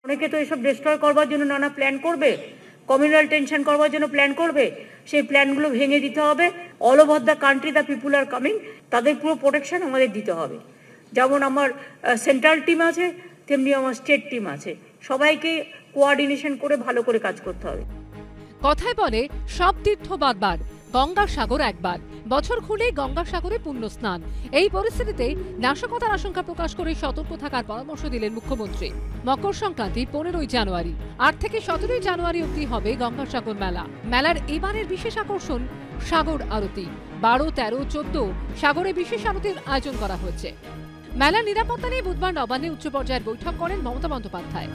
অনেকে তো এসব ডিস্ট্রয় করবার জন্য নানা প্ল্যান করবে, কমিউনাল টেনশন করবার জন্য প্ল্যান করবে। সেই প্ল্যানগুলো ভেঙে দিতে হবে। All over the country the people are coming, তাদের পুরো প্রোটেকশন আমাদের দিতে হবে। যেমন আমার সেন্ট্রাল টিম আছে, তেমনি আমার স্টেট টিম আছে। সবাইকে কোঅর্ডিনেশন করে ভালো করে কাজ করতে হবে। কথায় বলে সব তীর্থ বারবার, গঙ্গাসাগর একবার। বছর খুলেই গঙ্গাসাগরে পুণ্য স্নান। এই পরিস্থিতিতে নাশকতার আশঙ্কা প্রকাশ করে সতর্ক থাকার পরামর্শ দিলেন মুখ্যমন্ত্রী। মকর সংক্রান্তি 15ই জানুয়ারি, 8 থেকে 17ই জানুয়ারি অবধি হবে গঙ্গাসাগর মেলা। মেলার এবারের বিশেষ আকর্ষণ সাগর আরতি। 12, 13, 14 সাগরে বিশেষ আরতির আয়োজন করা হয়েছে। মেলার নিরাপত্তা নিয়ে বুধবার নবান্নে উচ্চ পর্যায়ের বৈঠক করেন মমতা বন্দ্যোপাধ্যায়।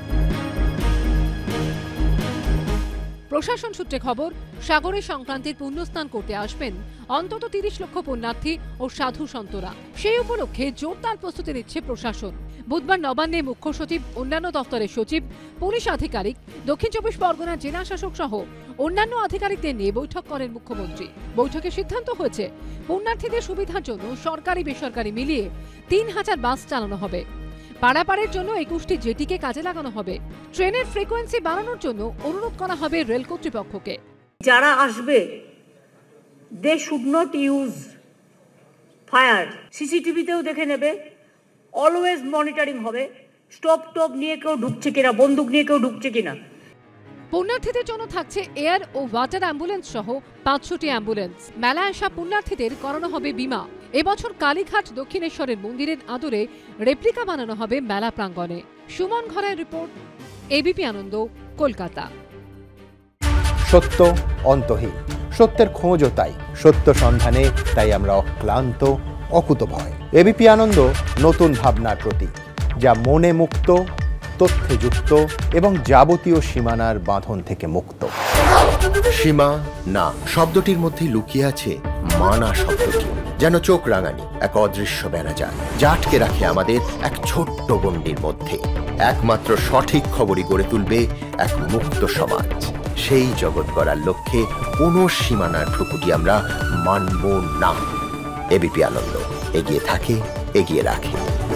প্রশাসন সূত্রে খবর, সাগরে সংক্রান্তির পুণ্যস্নান করতে আসবেন অন্তত 30 লক্ষ পুণ্যার্থী ও সাধু সন্তরা। সেই উপলক্ষে জোরদার প্রস্তুতি নিচ্ছে প্রশাসন। বুধবার নবান্নে মুখ্য সচিব, অন্যান্য দপ্তরের সচিব, পুলিশ আধিকারিক, দক্ষিণ 24 পরগনার জেলা শাসক সহ অন্যান্য আধিকারিকদের নিয়ে বৈঠক করেন মুখ্যমন্ত্রী। বৈঠকে সিদ্ধান্ত হয়েছে, পুণ্যার্থীদের সুবিধার জন্য সরকারি বেসরকারি মিলিয়ে 3000 বাস চালানো হবে। পারাপারের জন্য 21টি জেটিকে কাজে লাগানো হবে। ট্রেনের ফ্রিকোয়েন্সি বাড়ানোর জন্য অনুরোধ করা হবে রেল কর্তৃপক্ষকে। যারা আসবে, they should not use fire. সিসিটিভিতেও দেখে নেবে, অলওয়েজ মনিটরিং হবে, স্টপ টপ নিয়ে কেউ ঢুকছে কিনা, বন্দুক নিয়ে কেউ ঢুকছে কিনা। পুণ্যার্থীদের জন্য থাকছে এয়ার ও ওয়াটার অ্যাম্বুলেন্স সহ 500টি অ্যাম্বুলেন্স। মেলা আসা পুণ্যার্থীদের করানো হবে বিমা। এবছর কালীঘাট দক্ষিণেশ্বরের মন্দিরের আদরে রেপ্লিকা বানানো হবে মেলা প্রাঙ্গণে। সুমন ঘরের রিপোর্ট, এবিপি আনন্দ, কলকাতা। সত্য অন্তহীন, সত্যের খোঁজও তাই, সত্য সন্ধানে তাই আমরা অক্লান্ত, অকুতভয়। এবিপি আনন্দ নতুন ভাবনার প্রতীক, যা মনে মুক্ত, তথ্যে যুক্ত এবং যাবতীয় সীমানার বাঁধন থেকে মুক্ত। সীমা না শব্দটির মধ্যে লুকিয়ে আছে মানা শব্দটি, যেন চোখ রাঙানি এক অদৃশ্য বেড়াজাল, যা আটকে রাখে আমাদের এক ছোট্ট গণ্ডির মধ্যে। একমাত্র সঠিক খবরই গড়ে তুলবে এক মুক্ত সমাজ। সেই জগৎ গড়ার লক্ষ্যে কোনো সীমানার ভ্রুকুটি আমরা মানব না। এবিপি আনন্দ এগিয়ে থাকে, এগিয়ে রাখে।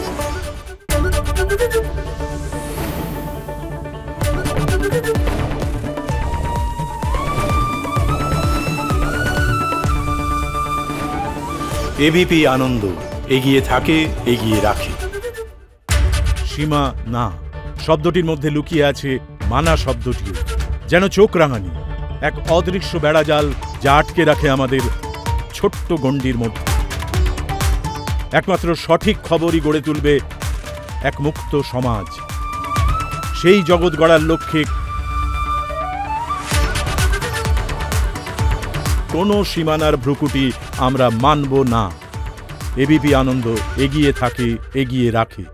এবিপি আনন্দ এগিয়ে থাকে, এগিয়ে রাখে। সীমা না শব্দটির মধ্যে লুকিয়ে আছে মানা শব্দটিও, যেন চোখ রাঙানি এক অদৃশ্য বেড়াজাল, যা আটকে রাখে আমাদের ছোট্ট গণ্ডির মধ্যে। একমাত্র সঠিক খবরই গড়ে তুলবে এক মুক্ত সমাজ। সেই জগৎ গড়ার লক্ষ্যে কোনো সীমানার ভ্রুকুটি আমরা মানব না। এবিপি আনন্দ এগিয়ে থাকে, এগিয়ে রাখে।